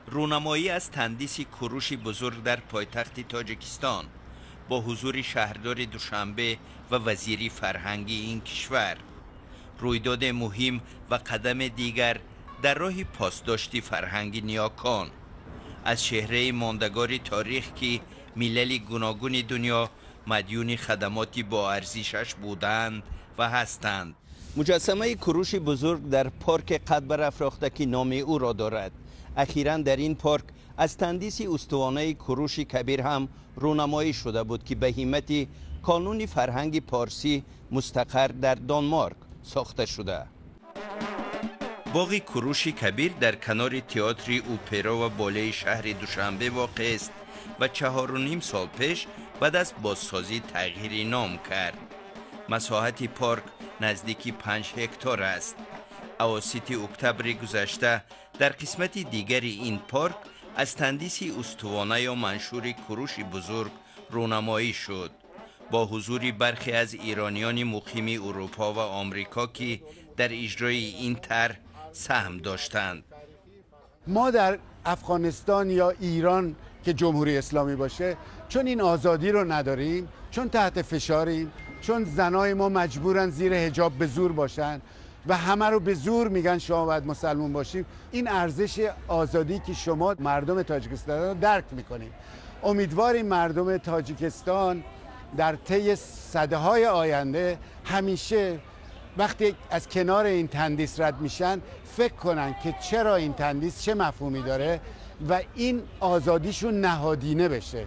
رونمایی از تندیس کوروش بزرگ در پایتخت تاجیکستان با حضور شهردار دوشنبه و وزیری فرهنگی این کشور، رویداد مهم و قدم دیگر در راه پاسداشتی فرهنگی نیاکان از چهره ماندگار تاریخ که ملل گوناگون دنیا مدیون خدماتی با ارزشش بودند و هستند. مجسمه کوروش بزرگ در پارک قد برافراخته که نام او را دارد. اخیراً در این پارک از تندیس استوانه کوروش کبیر هم رونمایی شده بود که به همت کانون فرهنگ پارسی مستقر در دانمارک ساخته شده. باغ کوروش کبیر در کنار تئاتر اپرا و باله شهر دوشنبه واقع است و 4.5 سال پیش بعد از بازسازی تغییر نام کرد. مساحت پارک نزدیکی 5 هکتار است. اواسط اکتبر گذشته در قسمت دیگر این پارک از تندیس استوانه یا منشور کوروش بزرگ رونمایی شد با حضور برخی از ایرانیان مقیم اروپا و آمریکا که در اجرای این طرح سهم داشتند. ما در افغانستان یا ایران که جمهوری اسلامی باشه چون این آزادی رو نداریم، چون تحت فشاریم، چون زنای ما مجبورن زیر حجاب به زور باشن و همه رو به زور میگن شما باید مسلمان باشیم، این ارزش آزادی که شما مردم تاجیکستان رو درک میکنیم. امیدواریم مردم تاجیکستان در طی سده‌های آینده همیشه وقتی از کنار این تندیس رد میشن فکر کنن که چرا این تندیس چه مفهومی داره و این آزادیشون نهادینه بشه.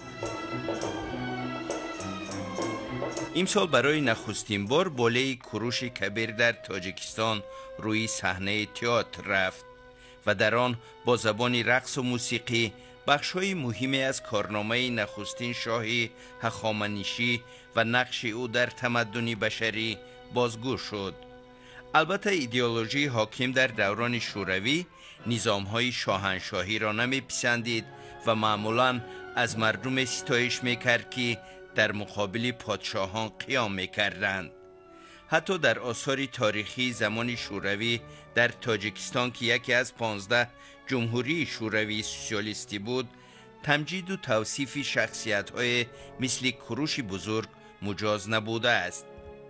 امسال برای نخستین بار باله کوروش کبیر در تاجیکستان روی صحنه تئاتر رفت و در آن با زبان رقص و موسیقی بخش‌های مهمی از کارنامه نخستین شاه هخامنشی و نقش او در تمدن بشری بازگو شد. البته ایدئولوژی حاکم در دوران شوروی نظام‌های شاهنشاهی را نمی‌پسندید و معمولاً از مردم ستایش می‌کرد که در مقابل پادشاهان قیام می‌کردند. حتی در آثار تاریخی زمان شوروی در تاجیکستان که یکی از 15 جمهوری شوروی سوسیالیستی بود، تمجید و توصیف شخصیت‌های مثل کوروش بزرگ مجاز نبوده است.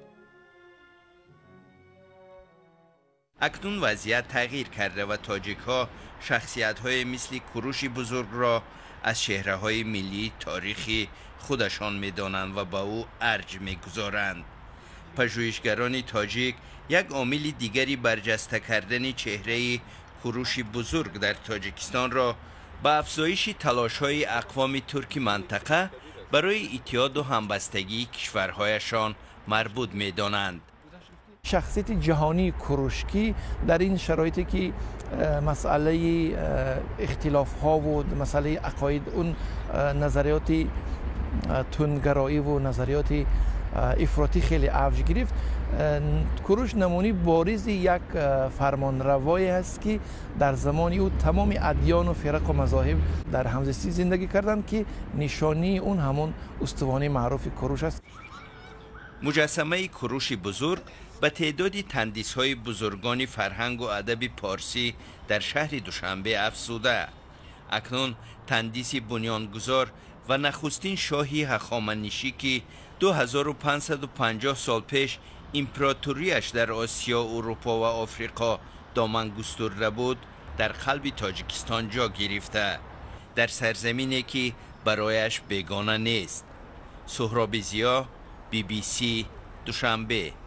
اکنون وضعیت تغییر کرده و تاجیک‌ها شخصیت‌های مثل کوروش بزرگ را از چهره‌های ملی تاریخی خودشان می‌دانند و به او ارج می‌گذارند. پژوهشگران تاجیک یک عامل دیگری برجسته کردن چهره کوروش بزرگ در تاجیکستان را به افزایش تلاش‌های اقوام ترک منطقه برای اتحاد و همبستگی کشورهایشان مربوط می‌دانند. شخصیت جهانی کوروشکی در این شرایطی که مسئله اختلاف ها و مسئله عقاید، اون نظریات تندگرایی و نظریات افراطی خیلی اوج گرفت، کوروش نمونی بارز یک فرمانروایی است که در زمان او تمام ادیان و فرق و مذاهب در همزیستی زندگی کردند که نشانی اون همون استوانه معروف کوروش است. مجسمه کوروش بزرگ به تعدادی تندیس‌های بزرگان فرهنگ و ادب پارسی در شهر دوشنبه افزوده. اکنون تندیس بنیانگذار و نخستین شاهی هخامنشی که 2550 سال پیش امپراتوریش در آسیا، اروپا و آفریقا دامن گسترده بود، در قلب تاجیکستان جا گرفته، در سرزمینی که برایش بیگانه نیست. سهراب ضیا، BBC دوشنبه.